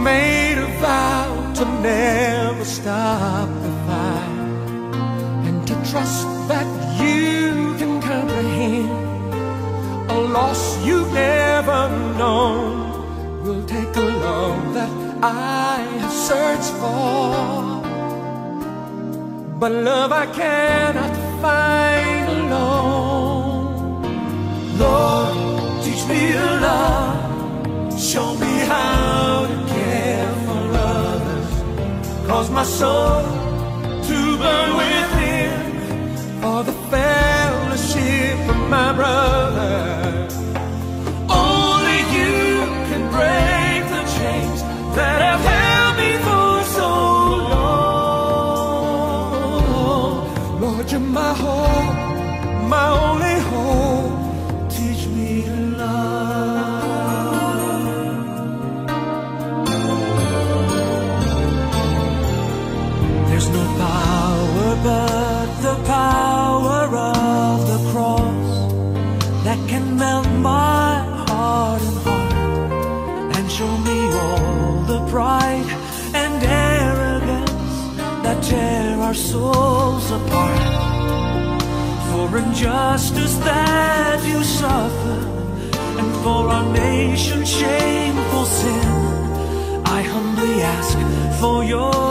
made a vow to never stop the fight, and to trust that you can comprehend a loss you've never known. Will take a love that I have searched for, but love I cannot find alone. Lord, teach me to love, show me how to care for others, cause my soul to burn within for the fellowship of my brothers. Only you can break the chains that have held me for so long. Lord, you're my hope, my only hope. Teach me to love. There's no power but the power of the cross that can melt my heart and heart, and show me all the pride and arrogance that tear our souls apart. For injustice that you suffer, and for our nation's shameful sin, I humbly ask for your